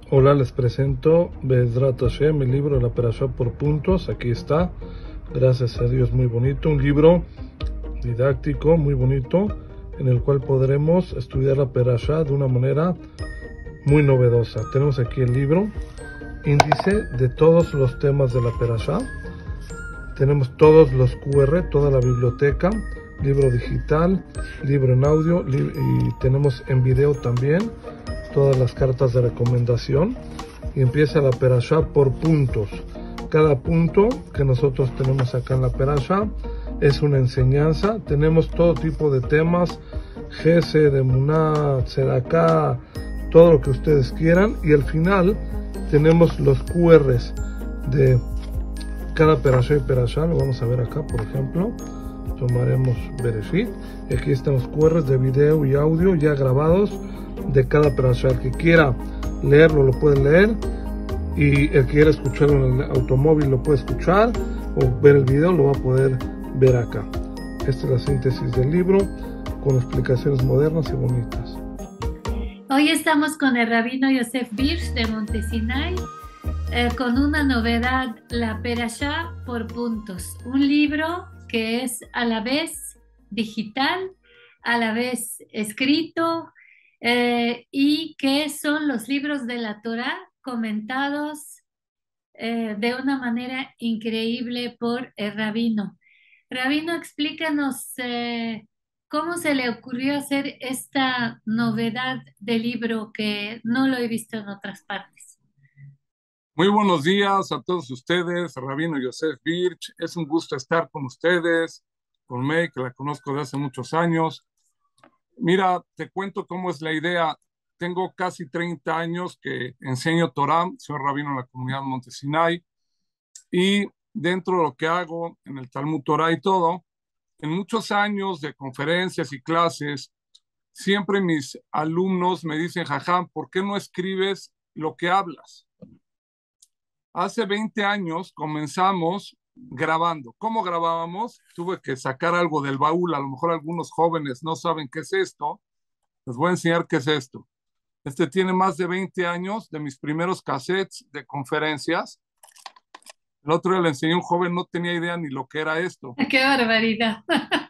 Hola, les presento Bezrat Hashem, el libro de la Perashá por puntos. Aquí está, gracias a Dios, muy bonito. Un libro didáctico, muy bonito, en el cual podremos estudiar la Perashá de una manera muy novedosa. Tenemos aquí el libro, índice de todos los temas de la Perashá. Tenemos todos los QR, toda la biblioteca, libro digital, libro en audio, y tenemos en video también todas las cartas de recomendación. Y empieza la Perashá por puntos. Cada punto que nosotros tenemos acá en la Perashá es una enseñanza. Tenemos todo tipo de temas, Gesed, Emuná, Tzedaká, todo lo que ustedes quieran. Y al final tenemos los QRs de cada Perashá y Perashá. Lo vamos a ver acá, por ejemplo. Tomaremos Bereshit. Aquí están los QRs de video y audio ya grabados de cada Perashá. El que quiera leerlo lo puede leer, y el que quiera escucharlo en el automóvil lo puede escuchar, o ver el video lo va a poder ver acá. Esta es la síntesis del libro con explicaciones modernas y bonitas. Hoy estamos con el rabino Yosef Birch de Montesinay con una novedad, la Perashá por puntos, un libro que es a la vez digital, a la vez escrito, y que son los libros de la Torá comentados de una manera increíble por el rabino. Rabino, explícanos cómo se le ocurrió hacer esta novedad de libro que no lo he visto en otras partes. Muy buenos días a todos ustedes, Rabino Yosef Birch. Es un gusto estar con ustedes, con May, que la conozco de hace muchos años. Mira, te cuento cómo es la idea. Tengo casi 30 años que enseño Torah, soy rabino en la comunidad Montesinay, y dentro de lo que hago en el Talmud Torah y todo, en muchos años de conferencias y clases, siempre mis alumnos me dicen: Jajam, ¿por qué no escribes lo que hablas? Hace 20 años comenzamos grabando. ¿Cómo grabábamos? Tuve que sacar algo del baúl. A lo mejor algunos jóvenes no saben qué es esto. Les voy a enseñar qué es esto. Este tiene más de 20 años de mis primeros cassettes de conferencias. El otro día le enseñé a un joven, no tenía idea ni lo que era esto. ¡Qué barbaridad!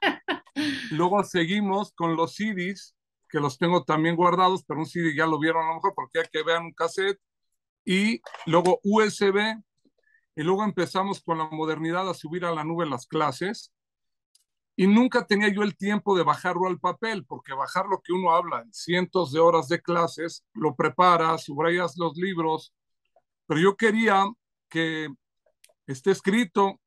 Luego seguimos con los CDs, que los tengo también guardados, pero un CD ya lo vieron a lo mejor porque hay que vean un cassette. Y luego USB. Y luego empezamos con la modernidad a subir a la nube las clases, y nunca tenía yo el tiempo de bajarlo al papel, porque bajar lo que uno habla en cientos de horas de clases, lo preparas, subrayas los libros, pero yo quería que esté escrito.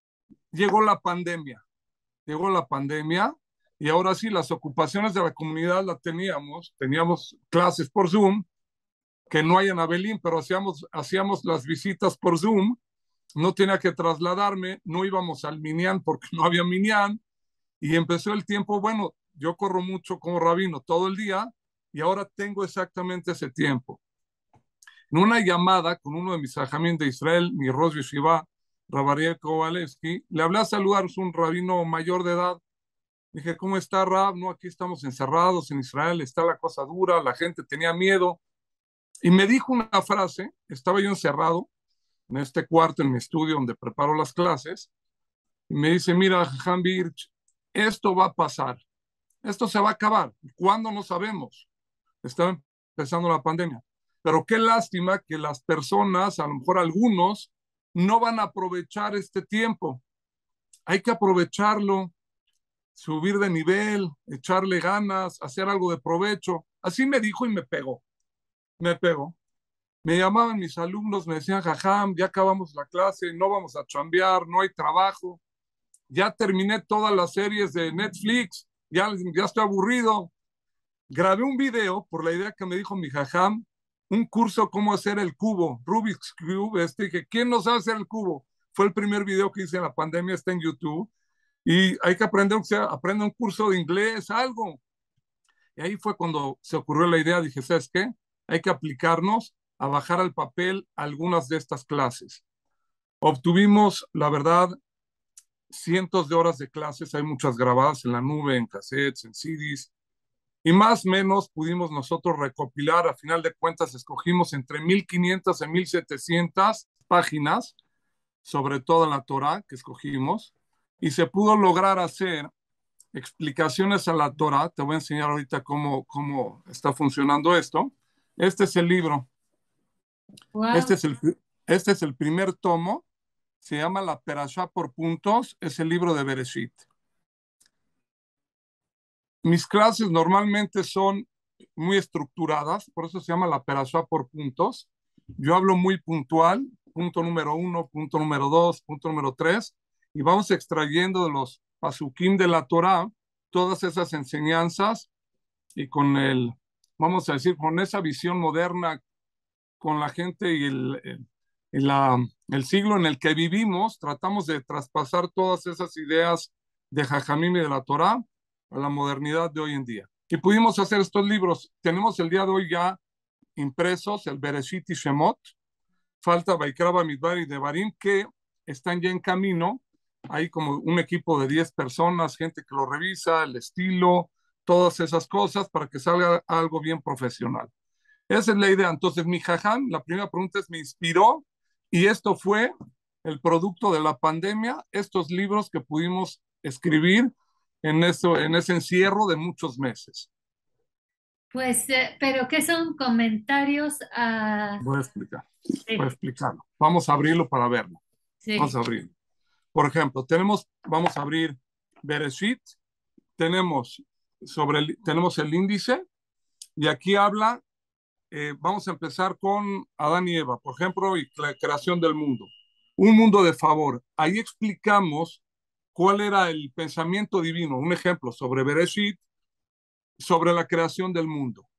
Llegó la pandemia, y ahora sí, las ocupaciones de la comunidad las teníamos clases por Zoom, que no hay en Abelín, pero hacíamos las visitas por Zoom. No tenía que trasladarme, no íbamos al Minyan porque no había Minyan, y empezó el tiempo. Bueno, yo corro mucho como rabino todo el día, y ahora tengo exactamente ese tiempo. En una llamada con uno de mis ajamín de Israel, mi Rosh Yeshiva, Rabariel Kowalewski, le hablé a saludar, es un rabino mayor de edad. Dije: ¿cómo está, Rab? No, aquí estamos encerrados en Israel, está la cosa dura, la gente tenía miedo. Y me dijo una frase, estaba yo encerrado en este cuarto, en mi estudio donde preparo las clases, y me dice: mira, Jajam Birch, esto va a pasar, esto se va a acabar. ¿Cuándo? No sabemos. Está empezando la pandemia. Pero qué lástima que las personas, a lo mejor algunos, no van a aprovechar este tiempo. Hay que aprovecharlo, subir de nivel, echarle ganas, hacer algo de provecho. Así me dijo y me pegó, me pegó. Me llamaban mis alumnos, me decían: Jajam, ya acabamos la clase, no vamos a chambear, no hay trabajo, ya terminé todas las series de Netflix, ya estoy aburrido. Grabé un video por la idea que me dijo mi Jajam, un curso cómo hacer el cubo, Rubik's Cube. Dije: ¿quién no sabe hacer el cubo? Fue el primer video que hice en la pandemia, está en YouTube, y hay que aprender, o sea, aprende un curso de inglés, algo. Y ahí fue cuando se ocurrió la idea. Dije: ¿sabes qué? Hay que aplicarnos a bajar al papel algunas de estas clases. Obtuvimos, la verdad, cientos de horas de clases, hay muchas grabadas en la nube, en cassettes, en CDs, Y más o menos pudimos nosotros recopilar, a final de cuentas escogimos entre 1500 y 1700 páginas sobre toda la Torá que escogimos, y se pudo lograr hacer explicaciones a la Torá. Te voy a enseñar ahorita cómo está funcionando esto. Este es el libro. Wow. Este es el primer tomo. Se llama La Perashá por puntos. Es el libro de Bereshit. Mis clases normalmente son muy estructuradas, por eso se llama La Perashá por puntos. Yo hablo muy puntual, punto número 1, punto número 2, punto número 3, y vamos extrayendo de los pasukim de la Torá todas esas enseñanzas, y vamos a decir, con esa visión moderna, con la gente y el siglo en el que vivimos, tratamos de traspasar todas esas ideas de Jajamim y de la Torá a la modernidad de hoy en día. Y pudimos hacer estos libros. Tenemos el día de hoy ya impresos el Bereshit y Shemot. Falta Vaikra, Bamidbar y Devarim, que están ya en camino. Hay como un equipo de 10 personas, gente que lo revisa, el estilo, todas esas cosas para que salga algo bien profesional. Esa es la idea. Entonces, mi jajam, la primera pregunta es, me inspiró, y esto fue el producto de la pandemia, estos libros que pudimos escribir en ese encierro de muchos meses. Pues, pero ¿qué son comentarios a...? Voy a explicar, Sí, voy a explicarlo. Vamos a abrirlo para verlo. Vamos sí. a abrirlo. Por ejemplo, vamos a abrir Bereshit, tenemos el índice, y aquí habla, vamos a empezar con Adán y Eva, por ejemplo, y la creación del mundo. Un mundo de favor. Ahí explicamos cuál era el pensamiento divino. Un ejemplo sobre Bereshit, sobre la creación del mundo.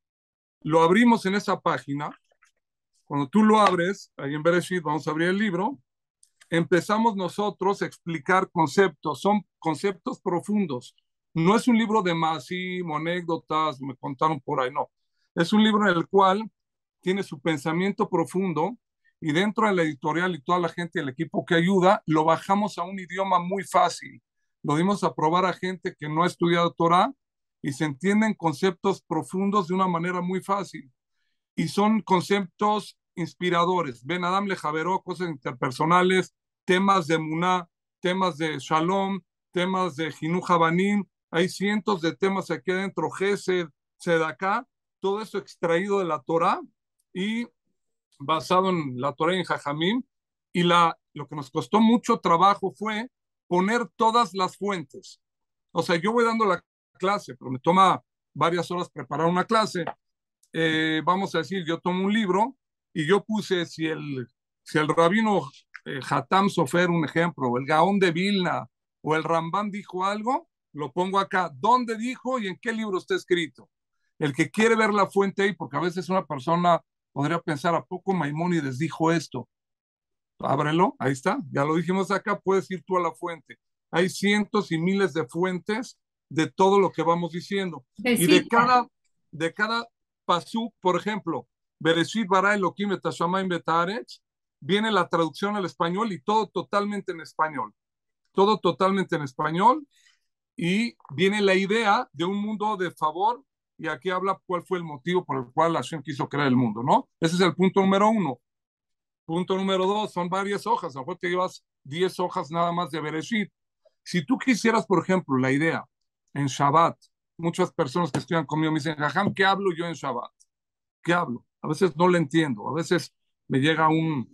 Lo abrimos en esa página. Cuando tú lo abres, ahí en Bereshit, vamos a abrir el libro, empezamos nosotros a explicar conceptos. Son conceptos profundos. No es un libro de masim, anécdotas, me contaron por ahí, no. Es un libro en el cual tiene su pensamiento profundo, y dentro de la editorial y toda la gente del equipo que ayuda, lo bajamos a un idioma muy fácil. Lo dimos a probar a gente que no ha estudiado Torah, y se entienden conceptos profundos de una manera muy fácil. Y son conceptos inspiradores. Ben Adam le Javeró, cosas interpersonales, temas de Muná, temas de Shalom, temas de Jinuj Habanim. Hay cientos de temas aquí adentro, Gesed, Sedaká, todo eso extraído de la Torah y basado en la Torah y en Jajamim. Y lo que nos costó mucho trabajo fue poner todas las fuentes. O sea, yo voy dando la clase, pero me toma varias horas preparar una clase. Vamos a decir, yo tomo un libro y yo puse si el rabino Hatam Sofer, un ejemplo, o el Gaón de Vilna, o el Rambam dijo algo, lo pongo acá. ¿Dónde dijo y en qué libro está escrito? El que quiere ver la fuente ahí, porque a veces una persona podría pensar, ¿a poco Maimónides dijo esto? Ábrelo, ahí está, ya lo dijimos acá, puedes ir tú a la fuente. Hay cientos y miles de fuentes de todo lo que vamos diciendo. Y de cada pasuk, por ejemplo, Bereshit bara Elohim et hashamayim v'et haaretz, viene la traducción al español, y todo totalmente en español. Todo totalmente en español, y viene la idea de un mundo de favor, y aquí habla cuál fue el motivo por el cual Hashem quiso crear el mundo, ¿no? Ese es el punto número 1. Punto número 2, son varias hojas, a lo mejor te llevas 10 hojas nada más de Bereshit. Si tú quisieras, por ejemplo, la idea en Shabbat, muchas personas que estudian conmigo me dicen, Jajam, ¿qué hablo yo en Shabbat? ¿Qué hablo? A veces no lo entiendo, a veces me llega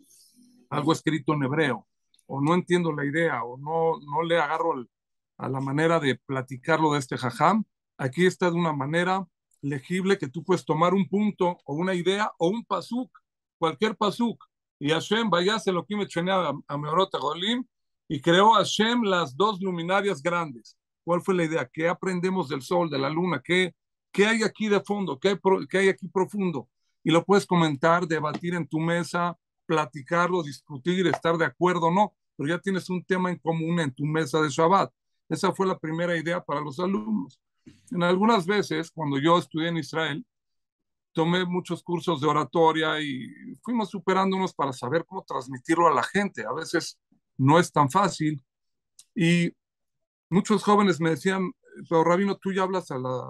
algo escrito en hebreo, o no entiendo la idea, o no le agarro a la manera de platicarlo de este Jajam. Aquí está de una manera legible, que tú puedes tomar un punto, o una idea, o un pasuk, cualquier pasuk, y Hashem, vayase lo que me chenea a Meorot Golim, y creó Hashem las dos luminarias grandes. ¿Cuál fue la idea? ¿Qué aprendemos del sol, de la luna? ¿Qué hay aquí de fondo? ¿Qué hay aquí profundo? Y lo puedes comentar, debatir en tu mesa, platicarlo, discutir, estar de acuerdo o no, pero ya tienes un tema en común en tu mesa de Shabbat. Esa fue la primera idea para los alumnos. En algunas veces, cuando yo estudié en Israel, tomé muchos cursos de oratoria y fuimos superándonos para saber cómo transmitirlo a la gente. A veces no es tan fácil, y muchos jóvenes me decían, pero Rabino, tú ya hablas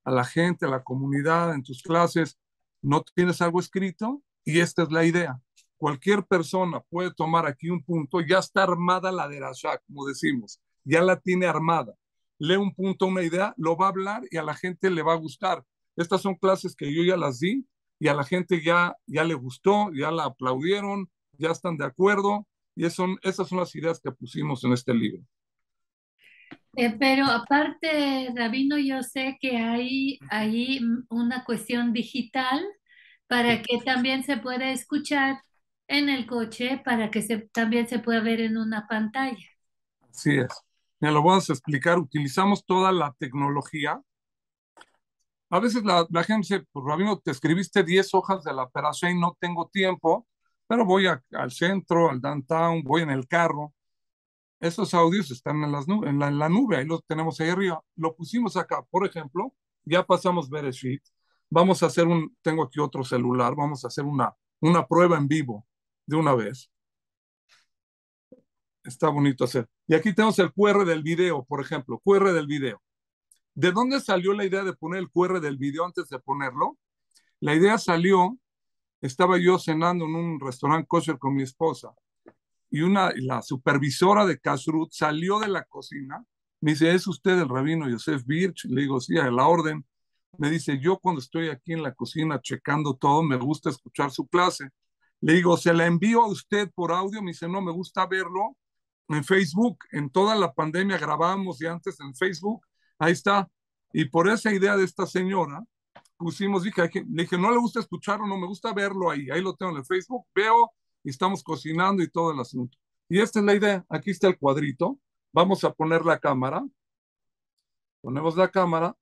a la gente, a la comunidad, en tus clases, no tienes algo escrito y esta es la idea. Cualquier persona puede tomar aquí un punto, ya está armada la derashá, como decimos, ya la tiene armada. Lee un punto, una idea, lo va a hablar y a la gente le va a gustar. Estas son clases que yo ya las di y a la gente ya le gustó, ya la aplaudieron, ya están de acuerdo y esas son las ideas que pusimos en este libro. Pero aparte, Rabino, yo sé que hay una cuestión digital para que también se pueda escuchar en el coche, para que también se pueda ver en una pantalla. Así es. Me lo vamos a explicar. Utilizamos toda la tecnología. A veces la gente dice, pues Rabino, te escribiste 10 hojas de la perashá y no tengo tiempo, pero voy al centro, al downtown, voy en el carro. Esos audios están en en la nube, ahí los tenemos ahí arriba. Lo pusimos acá, por ejemplo, ya pasamos Bereshit. Vamos a hacer tengo aquí otro celular, vamos a hacer una prueba en vivo de una vez. Está bonito hacer. Y aquí tenemos el QR del video, por ejemplo, QR del video. ¿De dónde salió la idea de poner el QR del video antes de ponerlo? La idea salió, estaba yo cenando en un restaurante kosher con mi esposa y la supervisora de Kashrut salió de la cocina, me dice, ¿es usted el rabino Yosef Birch? Le digo, sí, a la orden. Me dice, yo cuando estoy aquí en la cocina checando todo, me gusta escuchar su clase. Le digo, ¿se la envío a usted por audio? Me dice, no, me gusta verlo en Facebook. En toda la pandemia grabamos y antes en Facebook. Ahí está. Y por esa idea de esta señora, pusimos, le dije, no le gusta escucharlo, no me gusta verlo ahí. Ahí lo tengo en el Facebook, veo y estamos cocinando y todo el asunto. Y esta es la idea. Aquí está el cuadrito. Vamos a poner la cámara. Ponemos la cámara.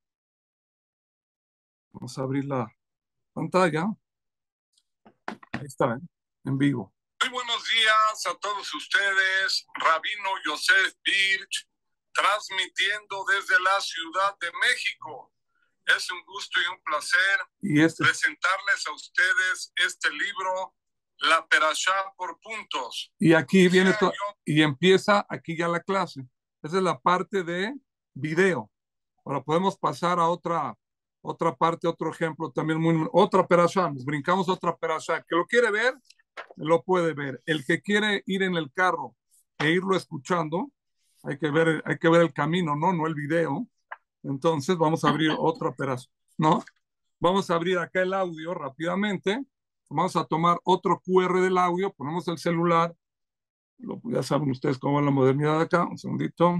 Vamos a abrir la pantalla. Ahí está, en vivo. Muy buenos días a todos ustedes. Rabino Yosef Birch, transmitiendo desde la Ciudad de México. Es un gusto y un placer presentarles a ustedes este libro, La Perashá por puntos. Y aquí viene y empieza aquí ya la clase. Esa es la parte de video. Ahora podemos pasar a otra parte, otro ejemplo también otra perashá. Nos brincamos otra perashá. El que lo quiere ver, lo puede ver. El que quiere ir en el carro e irlo escuchando, hay que ver el camino, no el video. Entonces vamos a abrir otra perashá, ¿no? Vamos a abrir acá el audio rápidamente. Vamos a tomar otro QR del audio, ponemos el celular. Ya saben ustedes cómo es la modernidad acá. Un segundito.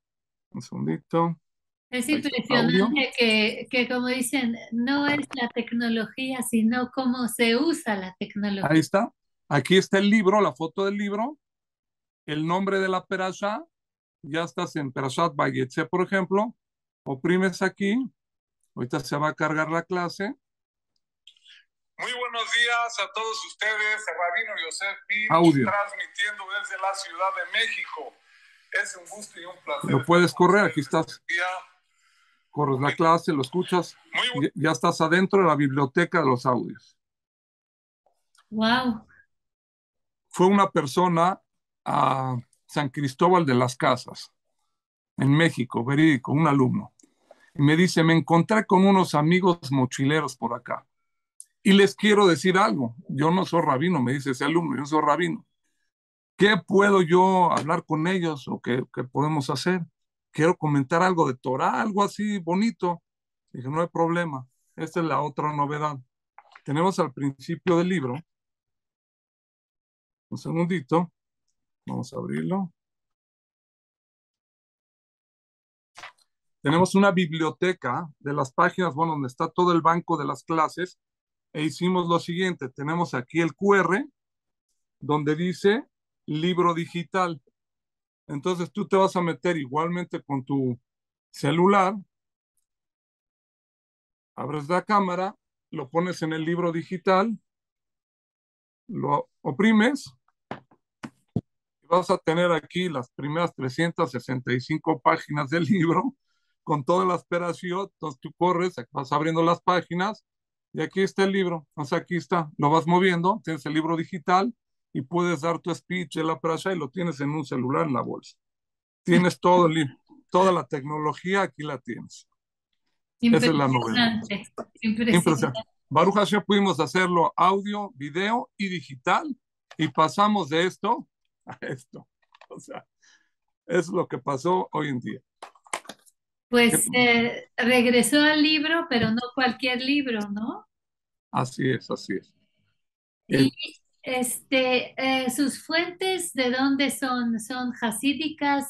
Es impresionante que, como dicen, no es la tecnología, sino cómo se usa la tecnología. Ahí está. Aquí está el libro, la foto del libro, el nombre de la perashá. Ya estás en Perashat Vayetze, por ejemplo. Oprimes aquí. Ahorita se va a cargar la clase. Muy buenos días a todos ustedes. Rabino Yosef Birch, transmitiendo desde la Ciudad de México. Es un gusto y un placer. Lo puedes correr, aquí estás. Corres la clase, lo escuchas. Ya estás adentro de la biblioteca de los audios. Wow. Fue una persona a San Cristóbal de las Casas, en México, verídico, un alumno. Y me dice, me encontré con unos amigos mochileros por acá. Y les quiero decir algo. Yo no soy rabino, me dice ese alumno, yo soy rabino. ¿Qué puedo yo hablar con ellos o qué podemos hacer? Quiero comentar algo de Torah, algo así bonito. Dije, no hay problema. Esta es la otra novedad. Tenemos al principio del libro. Un segundito. Vamos a abrirlo. Tenemos una biblioteca de las páginas, bueno, donde está todo el banco de las clases. E hicimos lo siguiente. Tenemos aquí el QR, donde dice libro digital. Entonces tú te vas a meter igualmente con tu celular, abres la cámara, lo pones en el libro digital, lo oprimes y vas a tener aquí las primeras 365 páginas del libro con todas las operaciones. Entonces tú corres, vas abriendo las páginas y aquí está el libro. Entonces aquí está, lo vas moviendo, tienes el libro digital y puedes dar tu speech en la parasha y lo tienes en un celular en la bolsa. Tienes todo el libro, toda la tecnología, aquí la tienes. Esa es la novedad. Impresionante, impresionante. Impresionante. Baruch Hashem pudimos hacerlo audio, video y digital y pasamos de esto a esto. O sea, es lo que pasó hoy en día. Pues regresó al libro, pero no cualquier libro, ¿no? Así es, así es. Y sus fuentes, ¿de dónde son? ¿Son jasídicas?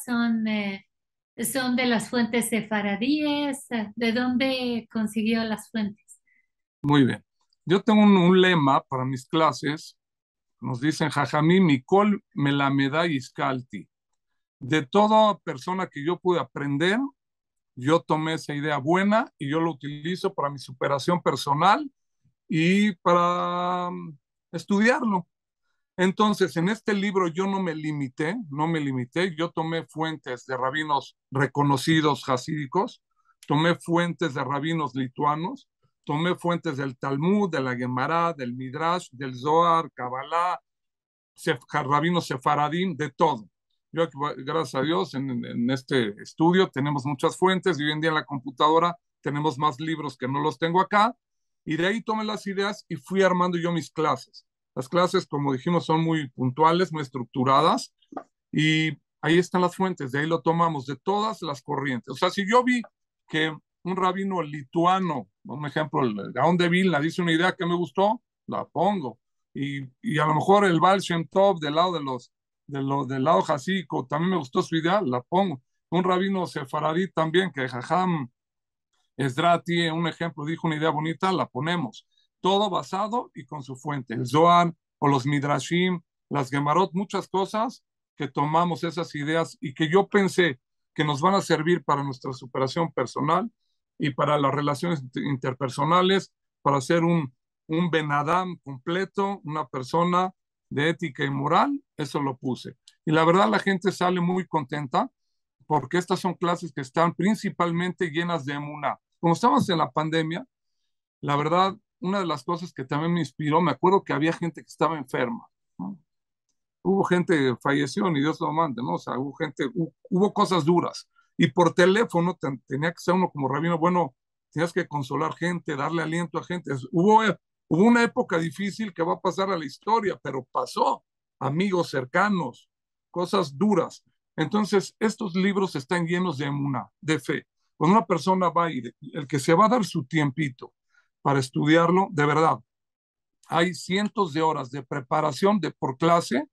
¿Son de las fuentes sefaradíes? ¿De dónde consiguió las fuentes? Muy bien. Yo tengo un lema para mis clases. Nos dicen, Jajamí, Mikol Melameda Iskalti. De toda persona que yo pude aprender, yo tomé esa idea buena y yo lo utilizo para mi superación personal y para estudiarlo. Entonces, en este libro yo no me limité, yo tomé fuentes de rabinos reconocidos hasídicos, tomé fuentes de rabinos lituanos, tomé fuentes del Talmud, de la Gemara, del Midrash, del Zohar, Kabbalah, rabinos sefaradim, de todo. Yo, gracias a Dios, en este estudio tenemos muchas fuentes y hoy en día en la computadora tenemos más libros que no los tengo acá. Y de ahí tomé las ideas y fui armando yo mis clases. Las clases, como dijimos, son muy puntuales, muy estructuradas y ahí están las fuentes, de ahí lo tomamos de todas las corrientes. O sea, si yo vi que un rabino lituano, un ejemplo, el Gaón de Vilna dice una idea que me gustó, la pongo. Y a lo mejor el Baal Shem Tov del lado del lado jasídico también me gustó su idea, la pongo. Un rabino sefaradí también, que Jajam Esdrati, un ejemplo, dijo una idea bonita, la ponemos. Todo basado y con su fuente. El Zohar o los Midrashim, las Gemarot, muchas cosas que tomamos esas ideas y que yo pensé que nos van a servir para nuestra superación personal y para las relaciones interpersonales, para ser un Ben Adam completo, una persona de ética y moral, eso lo puse. Y la verdad la gente sale muy contenta porque estas son clases que están principalmente llenas de emuná. Como estamos en la pandemia, la verdad, una de las cosas que también me inspiró, me acuerdo que había gente que estaba enferma, ¿no? Hubo gente que falleció, ni Dios lo mande, ¿no? O sea, hubo cosas duras. Y por teléfono tenía que ser uno como rabino, bueno, tenías que consolar gente, darle aliento a gente. Hubo una época difícil que va a pasar a la historia, pero pasó. Amigos cercanos, cosas duras. Entonces, estos libros están llenos de emuná, de fe. Cuando una persona va a ir, el que se va a dar su tiempito para estudiarlo, de verdad, hay cientos de horas de preparación por clase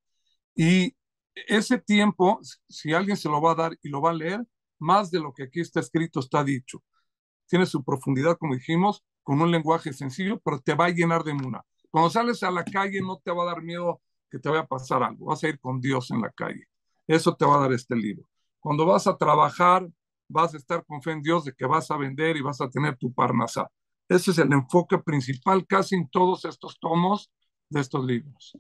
y ese tiempo, si alguien se lo va a dar y lo va a leer, más de lo que aquí está escrito está dicho. Tiene su profundidad, como dijimos, con un lenguaje sencillo, pero te va a llenar de emuná. Cuando sales a la calle no te va a dar miedo que te vaya a pasar algo, vas a ir con Dios en la calle. Eso te va a dar este libro. Cuando vas a trabajar, vas a estar con fe en Dios de que vas a vender y vas a tener tu parnasá. Ese es el enfoque principal casi en todos estos tomos de estos libros.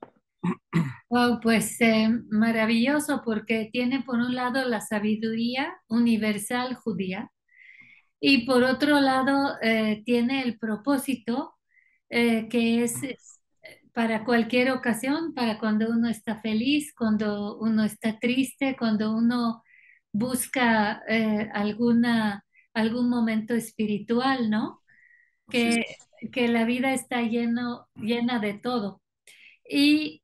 Wow, pues maravilloso porque tiene por un lado la sabiduría universal judía y por otro lado tiene el propósito que es para cualquier ocasión, para cuando uno está feliz, cuando uno está triste, cuando uno busca algún momento espiritual, ¿no? Que, que la vida está llena de todo. Y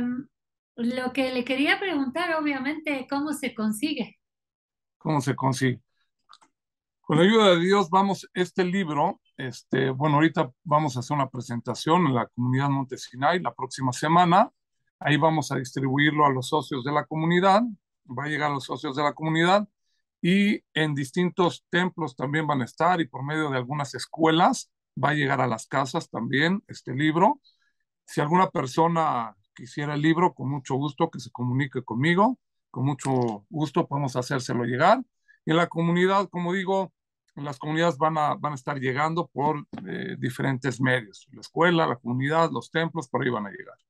lo que le quería preguntar, obviamente, ¿cómo se consigue? ¿Cómo se consigue? Con la ayuda de Dios, este libro, bueno, ahorita vamos a hacer una presentación en la comunidad Monte Sinai la próxima semana. Ahí vamos a distribuirlo a los socios de la comunidad, va a llegar a los socios de la comunidad y en distintos templos también van a estar y por medio de algunas escuelas va a llegar a las casas también este libro. Si alguna persona quisiera el libro, con mucho gusto que se comunique conmigo, con mucho gusto podemos hacérselo llegar. Y en la comunidad, como digo, las comunidades van a estar llegando por diferentes medios. La escuela, la comunidad, los templos, por ahí van a llegar.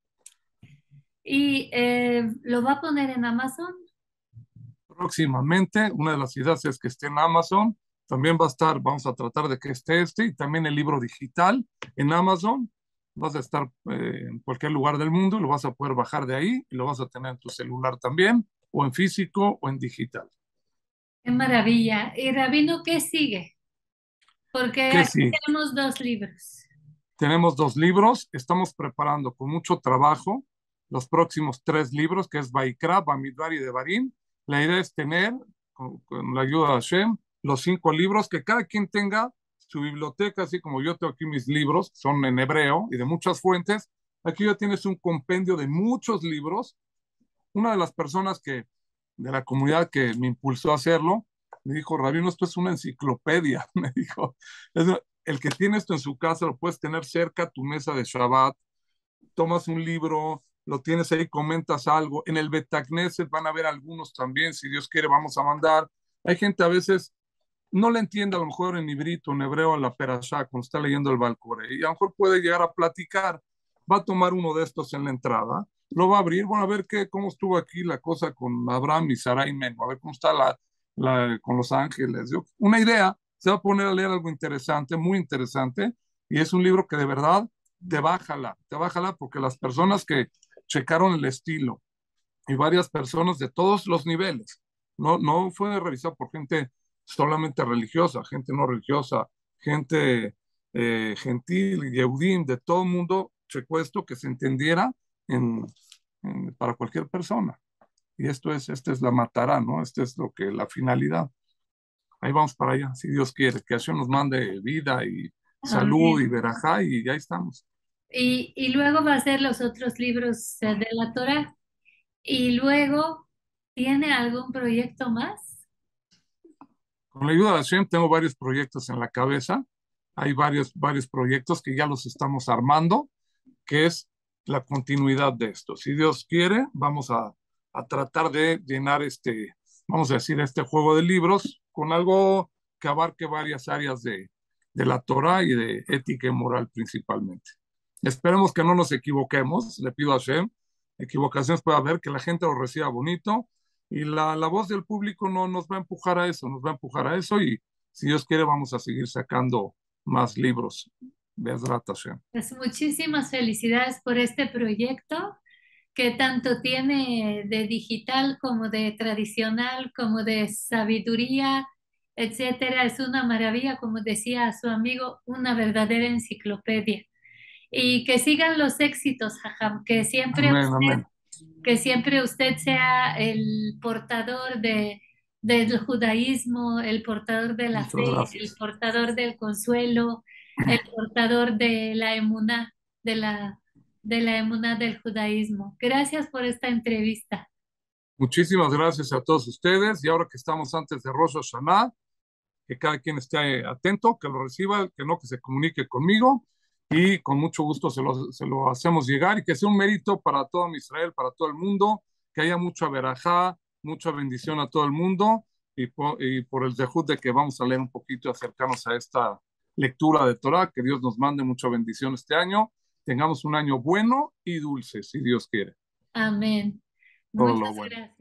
¿Y lo va a poner en Amazon? Próximamente, una de las ideas es que esté en Amazon. También va a estar, vamos a tratar de que esté y también el libro digital en Amazon. Vas a estar en cualquier lugar del mundo y lo vas a poder bajar de ahí y lo vas a tener en tu celular también, o en físico o en digital. ¡Qué maravilla! ¿Y Rabino qué sigue? Porque ¿Qué aquí sí? tenemos 2 libros. Tenemos 2 libros, estamos preparando con mucho trabajo los próximos 3 libros, que es Vaikra, Bamidbar y Devarim. La idea es tener, con la ayuda de Hashem, los 5 libros, que cada quien tenga su biblioteca, así como yo tengo aquí mis libros, son en hebreo y de muchas fuentes. Aquí ya tienes un compendio de muchos libros. Una de las personas de la comunidad que me impulsó a hacerlo, me dijo, Rabino, esto es una enciclopedia. Me dijo, el que tiene esto en su casa lo puedes tener cerca a tu mesa de Shabbat, tomas un libro, lo tienes ahí, comentas algo. En el Betacneset van a ver algunos también, si Dios quiere, vamos a mandar. Hay gente a veces no le entiende a lo mejor en ibrito, en hebreo, a la perashá, cuando está leyendo el Balcore, y a lo mejor puede llegar a platicar. Va a tomar uno de estos en la entrada, lo va a abrir, bueno, a ver cómo estuvo aquí la cosa con Abraham y Sarai Mengo, a ver cómo está con los ángeles. Una idea, se va a poner a leer algo interesante, muy interesante, y es un libro que de verdad te bájala, porque las personas que checaron el estilo y varias personas de todos los niveles, no fue revisado por gente solamente religiosa, gente no religiosa, gente gentil, Yehudim, de todo el mundo, checó esto que se entendiera para cualquier persona. Y esta es la matará, ¿no? Esta es la finalidad. Ahí vamos para allá, si Dios quiere, que Hashem nos mande vida y salud Amén. y verajá, y ya estamos. Y luego va a ser los otros libros de la Torah. Y luego, ¿tiene algún proyecto más? Con la ayuda de Hashem tengo varios proyectos en la cabeza. Hay varios proyectos que ya los estamos armando, que es la continuidad de esto. Si Dios quiere, vamos a tratar de llenar vamos a decir, este juego de libros con algo que abarque varias áreas de la Torah y de ética y moral principalmente. Esperemos que no nos equivoquemos, le pido a Hashem, equivocaciones puede haber, que la gente lo reciba bonito y la voz del público no nos va a empujar a eso, nos va a empujar a eso y si Dios quiere vamos a seguir sacando más libros. Be'ezrat Hashem. Pues muchísimas felicidades por este proyecto que tanto tiene de digital como de tradicional, como de sabiduría, etcétera. Es una maravilla, como decía su amigo, una verdadera enciclopedia. Y que sigan los éxitos, Jajam, Amén, amén. que siempre usted sea el portador del judaísmo, el portador de la Muchas fe, el gracias. portador del consuelo, el portador de la emuná, de la emuná del judaísmo. Gracias por esta entrevista. Muchísimas gracias a todos ustedes. Y ahora que estamos antes de Rosh Hashanah, que cada quien esté atento, que lo reciba, que no, que se comunique conmigo y con mucho gusto se lo hacemos llegar y que sea un mérito para todo Israel, para todo el mundo, que haya mucha verajá, mucha bendición a todo el mundo y por el dejud de que vamos a leer un poquito y acercarnos a esta lectura de Torah, que Dios nos mande mucha bendición este año, tengamos un año bueno y dulce, si Dios quiere. Amén. Todo lo Muchas bueno. gracias.